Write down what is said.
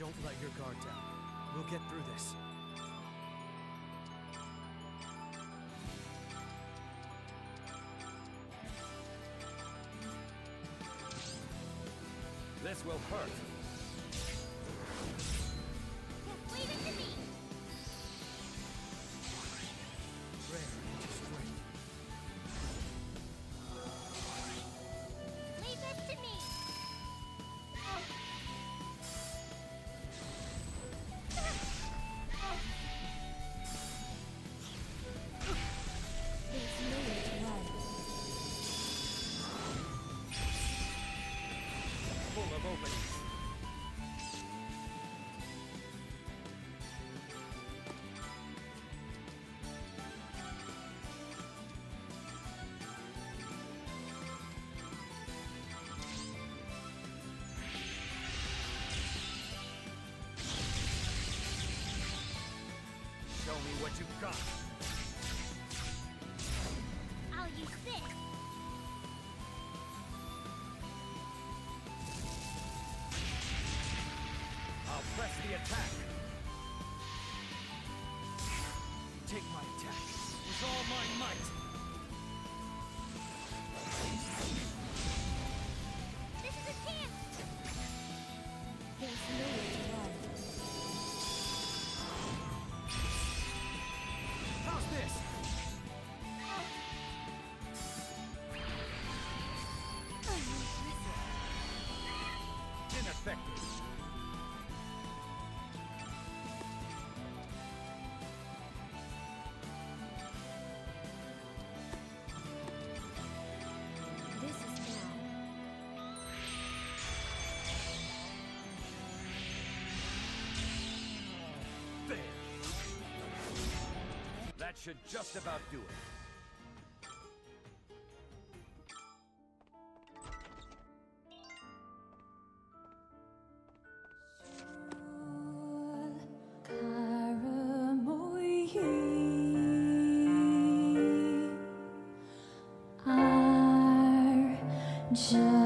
Don't let your guard down. We'll get through this. This will hurt. Just leave it to me. Rare into strength. Leave it to me. There's nowhere to run. Full of openings. Show me what you've got. I'll use this. I'll press the attack. Take my attack with all my might. This is a chance. There's nowhere to run. How's this? Ineffective. This is bad. There. That should just about do it. Just